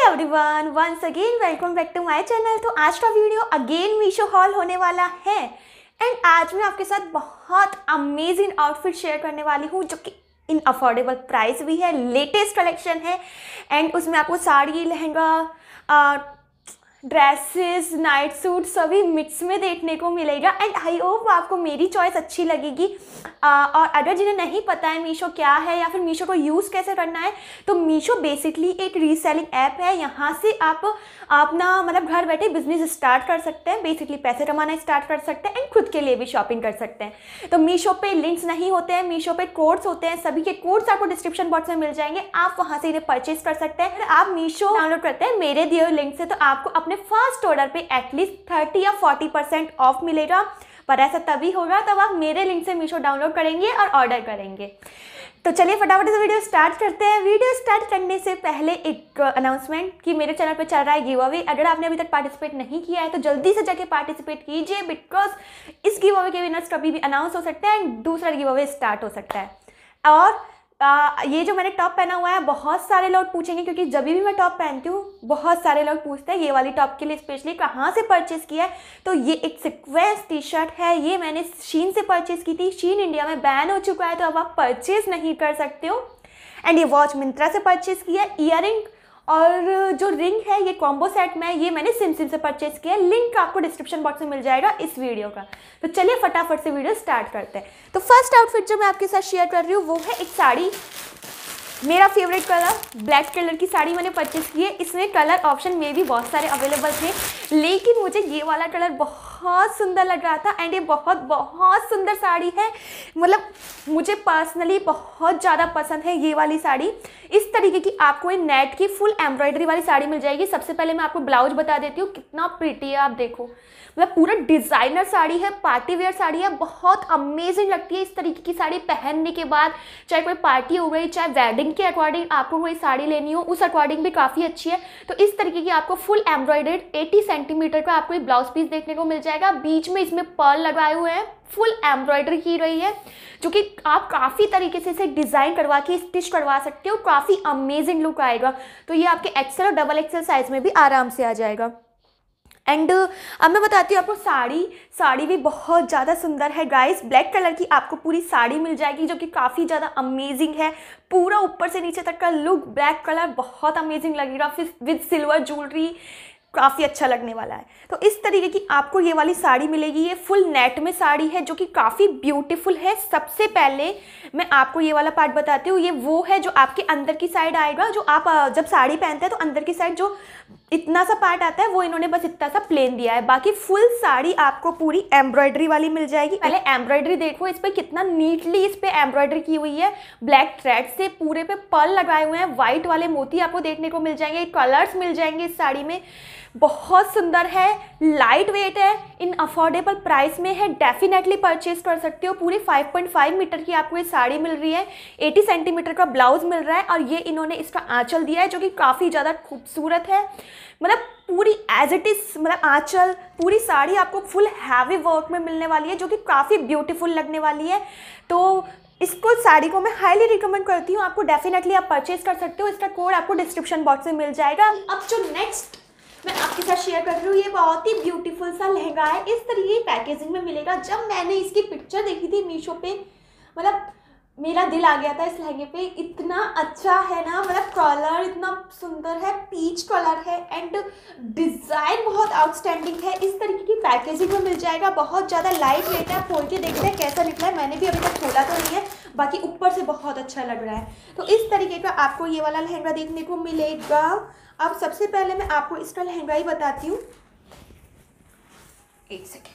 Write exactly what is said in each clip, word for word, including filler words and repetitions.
Everyone, once again welcome back to my channel. तो आज का वीडियो अगेन मीशो हॉल होने वाला है एंड आज मैं आपके साथ बहुत अमेजिंग आउटफिट शेयर करने वाली हूँ जो कि इन अफोर्डेबल प्राइस भी है, लेटेस्ट कलेक्शन है एंड उसमें आपको sari, lehenga, dresses, night suit सभी मिक्स में देखने को मिलेगा एंड आई होप आपको मेरी चॉइस अच्छी लगेगी। आ, और अगर जिन्हें नहीं पता है मीशो क्या है या फिर मीशो को यूज़ कैसे करना है, तो मीशो बेसिकली एक रीसेलिंग ऐप है। यहाँ से आप अपना मतलब घर बैठे बिजनेस स्टार्ट कर सकते हैं, बेसिकली पैसे कमाना स्टार्ट कर सकते हैं एंड खुद के लिए भी शॉपिंग कर सकते हैं। तो मीशो पे लिंक्स नहीं होते हैं, मीशो पे कोड्स होते हैं, सभी के कोड्स आपको डिस्क्रिप्शन बॉक्स में मिल जाएंगे, आप वहाँ से इन्हें परचेज कर सकते हैं। अगर आप मीशो डाउनलोड करते हैं मेरे दिए हुए लिंक से, तो आपको अपने फर्स्ट ऑर्डर पे एटलीस्ट थर्टी या फोर्टी परसेंट ऑफ मिलेगा, पर ऐसा तभी होगा तब आप मेरे लिंक से मीशो डाउनलोड करेंगे और ऑर्डर करेंगे। तो चलिए फटाफट से वीडियो स्टार्ट करते हैं। वीडियो स्टार्ट करने से पहले एक अनाउंसमेंट कि मेरे चैनल पे चल रहा है गिव अवे। अगर आपने अभी तक पार्टिसिपेट नहीं किया है तो जल्दी से जाके पार्टिसिपेट कीजिए, बिकॉज इस गिव अवे के विनर्स कभी भी अनाउंस हो सकता है एंड दूसरा गिव अवे स्टार्ट हो सकता है। और आ, ये जो मैंने टॉप पहना हुआ है बहुत सारे लोग पूछेंगे, क्योंकि जब भी मैं टॉप पहनती हूँ बहुत सारे लोग पूछते हैं ये वाली टॉप के लिए स्पेशली कहाँ से परचेज़ किया है। तो ये एक सीक्वेंस टी शर्ट है, ये मैंने शीन से परचेज़ की थी। शीन इंडिया में बैन हो चुका है तो अब आप परचेज़ नहीं कर सकते हो। एंड ये वॉच मिंत्रा से परचेज़ किया है। ईयरिंग और जो रिंग है ये कॉम्बो सेट में, ये मैंने सिम सिम से परचेज किया है। लिंक आपको डिस्क्रिप्शन बॉक्स में मिल जाएगा इस वीडियो का। तो चलिए फटाफट से वीडियो स्टार्ट करते हैं। तो फर्स्ट आउटफिट जो मैं आपके साथ शेयर कर रही हूँ वो है एक साड़ी, मेरा फेवरेट कलर ब्लैक कलर की साड़ी मैंने परचेज की है। इसमें कलर ऑप्शन में भी बहुत सारे अवेलेबल थे, लेकिन मुझे ये वाला कलर बहुत सुंदर लग रहा था एंड ये बहुत बहुत सुंदर साड़ी है। मतलब मुझे पर्सनली बहुत ज़्यादा पसंद है ये वाली साड़ी। इस तरीके की आपको ये नेट की फुल एम्ब्रॉयडरी वाली साड़ी मिल जाएगी। सबसे पहले मैं आपको ब्लाउज बता देती हूँ, कितना प्रिटी है आप देखो। मतलब पूरा डिज़ाइनर साड़ी है, पार्टी वेयर साड़ी है, बहुत अमेजिंग लगती है इस तरीके की साड़ी पहनने के बाद। चाहे कोई पार्टी हो गई, चाहे वेडिंग के अकॉर्डिंग आपको कोई साड़ी लेनी हो, उस अकॉर्डिंग भी काफ़ी अच्छी है। तो इस तरीके की आपको फुल एम्ब्रॉयडर्ड अस्सी सेंटीमीटर का आपको एक ब्लाउज पीस देखने को मिल जाएगा। बीच में इसमें पर्ल लगाए हुए हैं, फुल एम्ब्रॉयडरी की रही है, जो कि आप काफ़ी तरीके से इसे डिज़ाइन करवा के स्टिच करवा सकते हो। काफ़ी अमेजिंग लुक आएगा। तो ये आपके एक्सेल और डबल एक्सेल साइज में भी आराम से आ जाएगा। एंड uh, अब मैं बताती हूँ आपको साड़ी साड़ी भी बहुत ज़्यादा सुंदर है गाइस। ब्लैक कलर की आपको पूरी साड़ी मिल जाएगी जो कि काफ़ी ज़्यादा अमेजिंग है। पूरा ऊपर से नीचे तक का लुक ब्लैक कलर बहुत अमेजिंग लगेगा, फिर विद सिल्वर ज्वेलरी, काफ़ी अच्छा लगने वाला है। तो इस तरीके की आपको ये वाली साड़ी मिलेगी। ये फुल नेट में साड़ी है जो कि काफ़ी ब्यूटीफुल है। सबसे पहले मैं आपको ये वाला पार्ट बताती हूँ। ये वो है जो आपके अंदर की साइड आएगा, जो आप जब साड़ी पहनते हैं तो अंदर की साइड जो इतना सा पार्ट आता है वो इन्होंने बस इतना सा प्लेन दिया है। बाकी फुल साड़ी आपको पूरी एम्ब्रॉयडरी वाली मिल जाएगी। पहले एम्ब्रॉयडरी देखो, इस पर कितना नीटली इस पर एम्ब्रॉयडरी की हुई है। ब्लैक थ्रेड से पूरे पे पर्ल लगाए हुए हैं, वाइट वाले मोती आपको देखने को मिल जाएंगे, कलर्स मिल जाएंगे इस साड़ी में। बहुत सुंदर है, लाइट वेट है, इन अफोर्डेबल प्राइस में है, डेफिनेटली परचेज कर सकते हो। पूरी फाइव पॉइंट फाइव मीटर की आपको ये साड़ी मिल रही है, अस्सी सेंटीमीटर का ब्लाउज मिल रहा है और ये इन्होंने इसका आंचल दिया है जो कि काफ़ी ज़्यादा खूबसूरत है। मतलब पूरी एज इट इज़, मतलब आंचल पूरी साड़ी आपको फुल हैवी वर्क में मिलने वाली है जो कि काफ़ी ब्यूटीफुल लगने वाली है। तो इसको साड़ी को मैं हाईली रिकमेंड करती हूँ, आपको डेफिनेटली आप परचेज कर सकते हो। इसका कोड आपको डिस्क्रिप्शन बॉक्स में मिल जाएगा। अब जो नेक्स्ट मैं आपके साथ शेयर कर रही हूँ, ये बहुत ही ब्यूटीफुल सा लहंगा है। इस तरीके की पैकेजिंग में मिलेगा। जब मैंने इसकी पिक्चर देखी थी मीशो पे, मतलब मेरा दिल आ गया था इस लहंगे पे। इतना अच्छा है ना, मतलब कलर इतना सुंदर है, पीच कलर है एंड डिज़ाइन बहुत आउटस्टैंडिंग है। इस तरीके की पैकेजिंग में मिल जाएगा। बहुत ज़्यादा लाइट वेट है। खोल के देखते हैं कैसा निकला है। मैंने भी अभी तक खोला तो नहीं है, बाकी ऊपर से बहुत अच्छा लग रहा है। तो इस तरीके का आपको ये वाला लहंगा देखने को मिलेगा। अब सबसे पहले मैं आपको इसका लहंगा ही बताती हूँ, एक सेकेंड।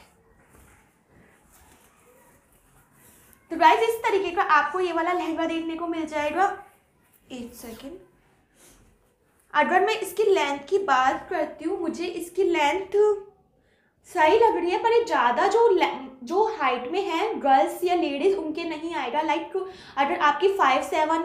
तो गाइस इस तरीके का आपको ये वाला लहंगा देखने को मिल जाएगा। एक सेकेंड, अगर मैं इसकी लेंथ की बात करती हूँ, मुझे इसकी लेंथ सही लग रही है, पर ये ज़्यादा जो जो हाइट में है गर्ल्स या लेडीज़ उनके नहीं आएगा। लाइक अगर आपकी five seven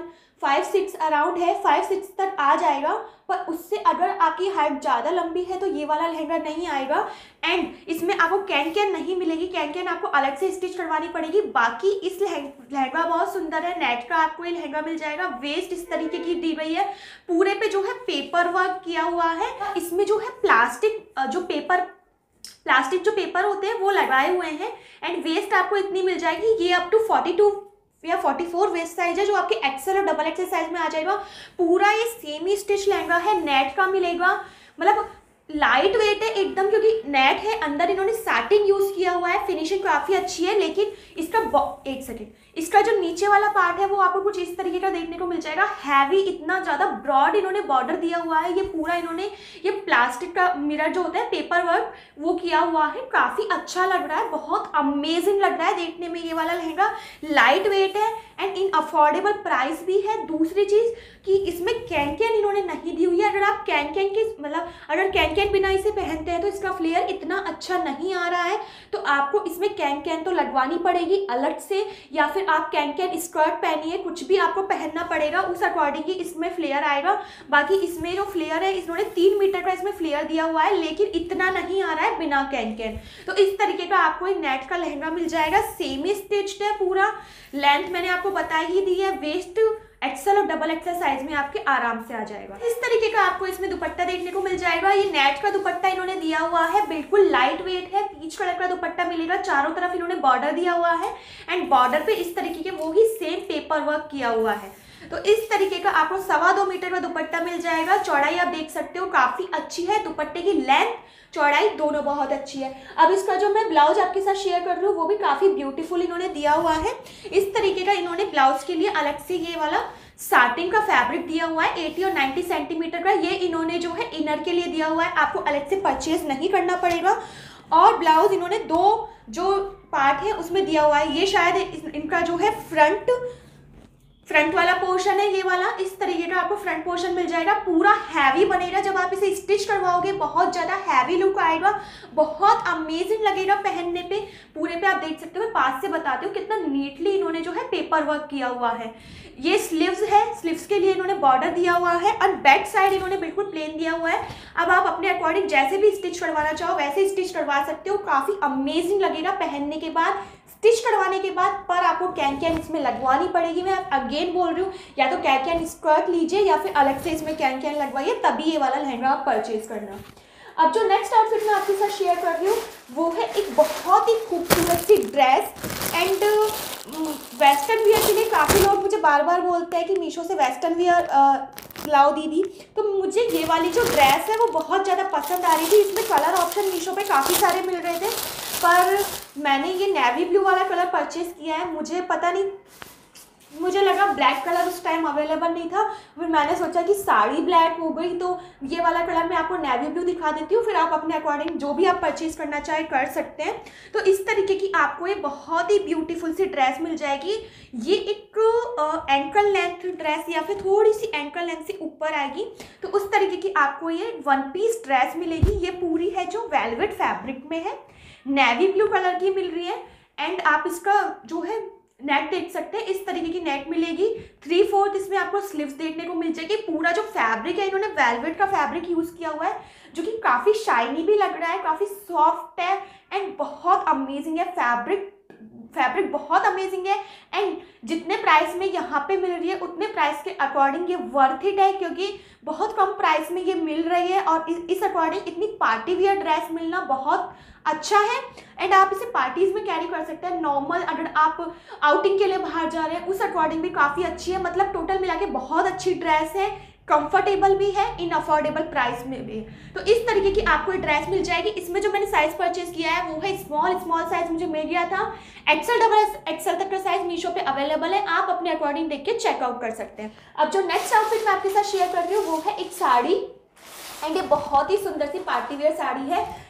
five six around है, फाइव सिक्स तक आ जाएगा, पर उससे अगर आपकी हाइट ज़्यादा लंबी है तो ये वाला लहंगा नहीं आएगा। एंड इसमें आपको कैन कैन नहीं मिलेगी, कैन कैन आपको अलग से स्टिच करवानी पड़ेगी। बाकी इस लहंगा बहुत सुंदर है, नेट का आपको ये लहंगा मिल जाएगा। वेस्ट इस तरीके की दी गई है, पूरे पे जो है पेपर वर्क किया हुआ है। इसमें जो है प्लास्टिक जो पेपर प्लास्टिक जो पेपर होते हैं वो लगाए हुए हैं। एंड वेस्ट आपको इतनी मिल जाएगी, ये अप टू फोर्टी टू या फोर्टी फोर वेस्ट साइज है, जो आपके एक्सेल और डबल एक्सेल साइज में आ जाएगा। पूरा ये सेमी स्टिच लहंगा है, नेट का मिलेगा, मतलब लाइट वेट है एकदम, क्योंकि नेट है, अंदर इन्होंने सैटिन यूज किया हुआ है, फिनिशिंग काफ़ी अच्छी है। लेकिन इसका एक सेकेंड इसका जो नीचे वाला पार्ट है वो आपको कुछ इस तरीके का देखने को मिल जाएगा। हैवी, इतना ज़्यादा ब्रॉड इन्होंने बॉर्डर दिया हुआ है। ये पूरा इन्होंने ये प्लास्टिक का मिरर जो होता है, पेपर वर्क, वो किया हुआ है। काफ़ी अच्छा लग रहा है, बहुत अमेजिंग लग रहा है देखने में। ये वाला लहंगा लाइट वेट है एंड इन अफोर्डेबल प्राइस भी है। दूसरी चीज़ कि इसमें कैन कैन इन्होंने नहीं दी हुई है। अगर आप कैन कैन की मतलब अगर कैन कैन बिना इसे पहनते हैं तो इसका फ्लेयर इतना अच्छा नहीं आ रहा है, तो आपको इसमें कैन कैन तो लगवानी पड़ेगी अलग से, या फिर आप कैन कैन स्कर्ट पहनिए, कुछ भी आपको पहनना पड़ेगा, उस अकॉर्डिंग ही इसमें फ्लेयर आएगा। बाकी इसमें जो फ्लेयर है, इन्होंने तीन मीटर का इसमें फ्लेयर दिया हुआ है, लेकिन इतना नहीं आ रहा है बिना कैन कैन। तो इस तरीके का आपको एक नेट का लहंगा मिल जाएगा, सेमी स्टिच्ड है पूरा। लेंथ मैंने आपको बता ही दी है, वेस्ट एक्सेल और डबल एक्सेल साइज में आपके आराम से आ जाएगा। इस तरीके का आपको इसमें दुपट्टा देखने को मिल जाएगा। ये नेट का दुपट्टा इन्होंने दिया हुआ है, बिल्कुल लाइट वेट है, पीच कलर का दुपट्टा मिलेगा। चारों तरफ इन्होंने बॉर्डर दिया हुआ है एंड बॉर्डर पे इस तरीके के वो ही सेम पेपर वर्क किया हुआ है। तो इस तरीके का आपको सवा दो मीटर का दुपट्टा मिल जाएगा। चौड़ाई आप देख सकते हो काफ़ी अच्छी है, दुपट्टे की लेंथ चौड़ाई दोनों बहुत अच्छी है। अब इसका जो मैं ब्लाउज आपके साथ शेयर कर रही हूँ वो भी काफ़ी ब्यूटीफुल इन्होंने दिया हुआ है। इस तरीके का इन्होंने ब्लाउज के लिए अलग से ये वाला साटिन का फैब्रिक दिया हुआ है, अस्सी और नब्बे सेंटीमीटर का। ये इन्होंने जो है इनर के लिए दिया हुआ है, आपको अलग से परचेज नहीं करना पड़ेगा। और ब्लाउज इन्होंने दो जो पार्ट है उसमें दिया हुआ है। ये शायद इनका जो है फ्रंट फ्रंट वाला पोर्शन है, ये वाला इस तरीके का आपको फ्रंट पोर्शन मिल जाएगा। पूरा हैवी बनेगा, जब आप इसे स्टिच करवाओगे बहुत ज़्यादा हैवी लुक आएगा, बहुत अमेजिंग लगेगा पहनने पे। पूरे पे आप देख सकते हो, मैं पास से बताती हूँ कितना नीटली इन्होंने जो है पेपर वर्क किया हुआ है। ये स्लीव्स है, स्लीव्स के लिए इन्होंने बॉर्डर दिया हुआ है और बैक साइड इन्होंने बिल्कुल प्लेन दिया हुआ है। अब आप अपने अकॉर्डिंग जैसे भी स्टिच करवाना चाहो वैसे स्टिच करवा सकते हो, काफ़ी अमेजिंग लगेगा पहनने के बाद। स्टिच करवाने के बाद पर आपको कैन कैन इसमें लगवानी पड़ेगी। मैं अगेन बोल रही हूँ, या तो कैन कैन स्कर्ट लीजिए या फिर अलग से इसमें कैन कैन लगवाइए, तभी ये वाला लहंगा आप परचेज करना। अब जो नेक्स्ट आउटफिट मैं आपके साथ शेयर कर रही हूँ वो है एक बहुत ही खूबसूरत सी ड्रेस एंड वेस्टर्न वियर के लिए। काफ़ी लोग मुझे बार बार बोलते हैं कि मीशो से वेस्टर्न वियर लाओ दीदी, तो मुझे ये वाली जो ड्रेस है वो बहुत ज़्यादा पसंद आ रही थी। इसमें कलर ऑप्शन मीशो पे काफ़ी सारे मिल रहे थे, पर मैंने ये नेवी ब्लू वाला कलर परचेज़ किया है। मुझे पता नहीं, मुझे लगा ब्लैक कलर उस टाइम अवेलेबल नहीं था, फिर मैंने सोचा कि साड़ी ब्लैक हो गई तो ये वाला कलर मैं आपको नेवी ब्लू दिखा देती हूँ, फिर आप अपने अकॉर्डिंग जो भी आप परचेज़ करना चाहे कर सकते हैं। तो इस तरीके की आपको ये बहुत ही ब्यूटीफुल सी ड्रेस मिल जाएगी। ये एक एंकल लेंथ ड्रेस या फिर थोड़ी सी एंकल लेंथ से ऊपर आएगी, तो उस तरीके की आपको ये वन पीस ड्रेस मिलेगी। ये पूरी है जो वेलवेट फैब्रिक में है, नेवी ब्लू कलर की मिल रही है एंड आप इसका जो है नेट देख सकते हैं, इस तरीके की नेट मिलेगी। थ्री फोर्थ इसमें आपको स्लीव्स देखने को मिल जाएगी। पूरा जो फैब्रिक है इन्होंने वेलवेट का फैब्रिक यूज़ किया हुआ है, जो कि काफ़ी शाइनी भी लग रहा है, काफ़ी सॉफ्ट है एंड बहुत अमेजिंग है। फैब्रिक फैब्रिक बहुत अमेजिंग है एंड जितने प्राइस में यहाँ पे मिल रही है उतने प्राइस के अकॉर्डिंग ये वर्थ इट है, क्योंकि बहुत कम प्राइस में ये मिल रही है और इस अकॉर्डिंग इतनी पार्टी वियर ड्रेस मिलना बहुत अच्छा है एंड आप इसे पार्टीज़ में कैरी कर सकते हैं। नॉर्मल अगर आप आउटिंग के लिए बाहर जा रहे हैं उस अकॉर्डिंग भी काफ़ी अच्छी है। मतलब टोटल मिला के बहुत अच्छी ड्रेस है, कंफर्टेबल भी है, इन अफोर्डेबल प्राइस में भी। तो इस तरीके की आपको ये ड्रेस मिल जाएगी। इसमें जो मैंने साइज़ परचेज किया है वो है स्मॉल स्मॉल साइज़ मुझे मिल गया था। एक्सेल डबल एक्सेल तक का साइज़ मीशो पे अवेलेबल है, आप अपने अकॉर्डिंग देख के चेकआउट कर सकते हैं। अब जो नेक्स्ट आउटफिट मैं आपके साथ शेयर कर रही हूँ वो है एक साड़ी एंड ये बहुत ही सुंदर सी पार्टी वेयर साड़ी है।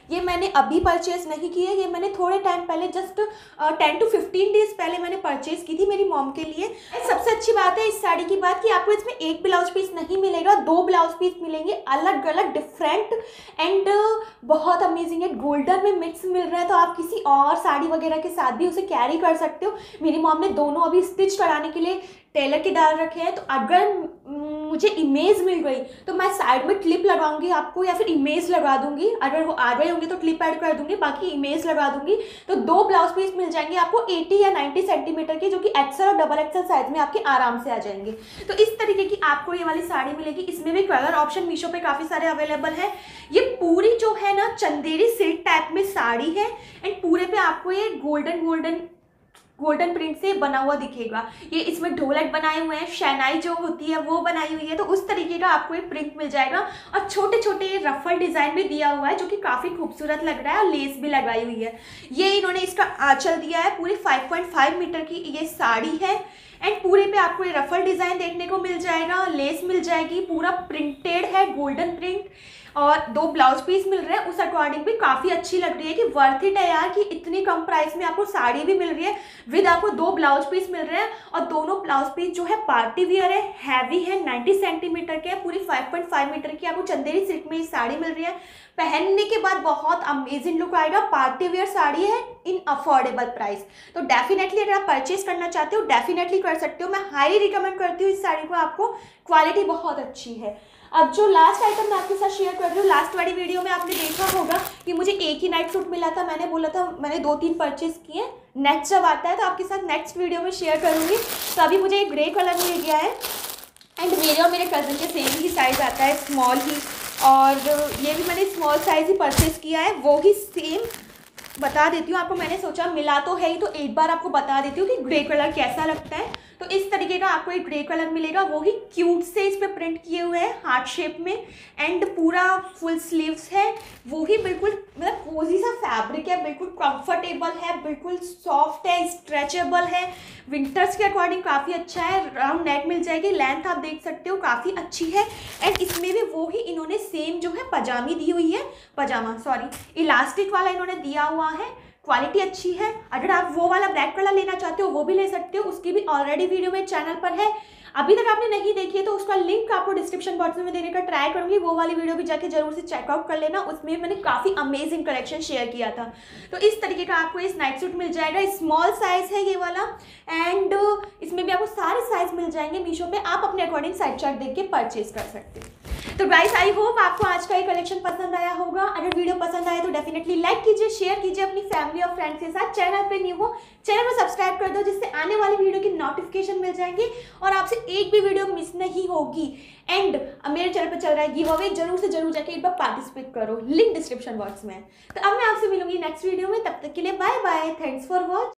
ये मैंने अभी परचेज़ नहीं की है, ये मैंने थोड़े टाइम पहले just ten to fifteen days पहले मैंने परचेज़ की थी मेरी मॉम के लिए। सबसे अच्छी बात है इस साड़ी की बात कि आपको इसमें एक ब्लाउज पीस नहीं मिलेगा, दो ब्लाउज पीस मिलेंगे अलग अलग डिफरेंट एंड बहुत अमेजिंग है। गोल्डन में मिक्स मिल रहा है तो आप किसी और साड़ी वगैरह के साथ भी उसे कैरी कर सकते हो। मेरी मॉम ने दोनों अभी स्टिच कराने के लिए टेलर के डाल रखे हैं, तो अगर मुझे इमेज मिल गई तो मैं साइड में क्लिप लगाऊंगी आपको, या फिर इमेज लगा दूंगी। अगर वो आ गए होंगे तो क्लिप ऐड कर दूंगी, बाकी इमेज लगा दूंगी। तो दो ब्लाउज पीस मिल जाएंगे आपको अस्सी या नब्बे सेंटीमीटर के, जो कि एक्सेल और डबल एक्सेल साइज में आपके आराम से आ जाएंगे। तो इस तरीके की आपको ये वाली साड़ी मिलेगी। इसमें भी कलर ऑप्शन मीशो पे काफ़ी सारे अवेलेबल है। ये पूरी जो है ना चंदेरी सिल्क टाइप में साड़ी है एंड पूरे पे आपको ये गोल्डन गोल्डन गोल्डन प्रिंट से बना हुआ दिखेगा। ये इसमें ढोलक बनाए हुए हैं, शहनाई जो होती है वो बनाई हुई है, तो उस तरीके का आपको ये प्रिंट मिल जाएगा। और छोटे छोटे रफल डिज़ाइन भी दिया हुआ है जो कि काफ़ी खूबसूरत लग रहा है, और लेस भी लगाई हुई है। ये इन्होंने इसका आंचल दिया है। पूरी फाइव पॉइंट फाइव मीटर की ये साड़ी है एंड पूरे पे आपको ये रफल डिज़ाइन देखने को मिल जाएगा, लेस मिल जाएगी, पूरा प्रिंटेड है गोल्डन प्रिंट, और दो ब्लाउज पीस मिल रहे हैं। उस अकॉर्डिंग भी काफ़ी अच्छी लग रही है कि वर्थ इट है यार कि इतनी कम प्राइस में आपको साड़ी भी मिल रही है विद आपको दो ब्लाउज पीस मिल रहे हैं। और दोनों ब्लाउज पीस जो है पार्टी वियर है, हैवी है, नब्बे सेंटीमीटर के है, पूरी फाइव पॉइंट फाइव मीटर की आपको चंदेरी सिल्क में ये साड़ी मिल रही है। पहनने के बाद बहुत अमेजिंग लुक आएगा। पार्टी वेयर साड़ी है इन अफोर्डेबल प्राइस, तो डेफिनेटली अगर आप परचेज करना चाहते हो डेफिनेटली कर सकते हो। मैं हाईली रिकमेंड करती हूँ इस साड़ी को, आपको क्वालिटी बहुत अच्छी है। अब जो लास्ट आइटम मैं आपके साथ शेयर कर रही हूँ, लास्ट वाली वीडियो में आपने देखा होगा कि मुझे एक ही नाइट सूट मिला था। मैंने बोला था मैंने दो तीन परचेज किए, नेक्स्ट जब आता है तो आपके साथ नेक्स्ट वीडियो में शेयर करूँगी। तो अभी मुझे एक ग्रे कलर मिल गया है एंड मेरे और मेरे कज़न के सेम ही साइज़ आता है, स्मॉल ही, और ये भी मैंने स्मॉल साइज़ ही परचेज़ किया है, वो ही सेम बता देती हूँ आपको। मैंने सोचा मिला तो है ही तो एक बार आपको बता देती हूँ कि ग्रे कलर कैसा लगता है। तो इस तरीके का आपको एक ग्रे कलर मिलेगा, वो ही क्यूट से इस पर प्रिंट किए हुए हैं हार्ट शेप में एंड पूरा फुल स्लीव्स है। वो ही बिल्कुल मतलब कोजी सा फैब्रिक है, बिल्कुल कंफर्टेबल है, बिल्कुल सॉफ्ट है, स्ट्रेचेबल है, विंटर्स के अकॉर्डिंग काफ़ी अच्छा है। राउंड नेक मिल जाएगी, लेंथ आप देख सकते हो काफ़ी अच्छी है एंड इसमें भी वो ही इन्होंने सेम जो है पजामी दी हुई है, पजामा सॉरी इलास्टिक वाला इन्होंने दिया हुआ है। क्वालिटी अच्छी है। अगर आप वो वाला ब्लैक कलर लेना चाहते हो वो भी ले सकते हो, उसकी भी ऑलरेडी वीडियो मेरे चैनल पर है। अभी तक आपने नहीं देखी है तो उसका लिंक आपको डिस्क्रिप्शन बॉक्स में देने का ट्राई करूंगी, वो वाली वीडियो भी जाके जरूर से चेकआउट कर लेना, उसमें मैंने काफ़ी अमेजिंग कलेक्शन शेयर किया था। तो इस तरीके का आपको इस नाइट सूट मिल जाएगा, स्मॉल साइज है ये वाला एंड इसमें भी आपको सारे साइज मिल जाएंगे मीशो पे, आप अपने अकॉर्डिंग साइड चार्ट देख के परचेज कर सकते हो। तो गाइस आई होप आपको आज का ये कलेक्शन पसंद आया होगा। अगर वीडियो पसंद आए तो डेफिनेटली लाइक कीजिए, शेयर कीजिए अपनी फैमिली और फ्रेंड्स के साथ। चैनल पे न्यू हो चैनल को सब्सक्राइब कर दो जिससे आने वाली वीडियो की नोटिफिकेशन मिल जाएंगी और आपसे एक भी वीडियो मिस नहीं होगी। एंड मेरे चैनल पर चल रहा है गिव अवे, जरूर से जरूर जाके एक बार पार्टिसिपेट करो, लिंक डिस्क्रिप्शन बॉक्स में है। तो अब मैं आपसे मिलूंगी नेक्स्ट वीडियो में, तब तक के लिए bye bye, thanks for watch.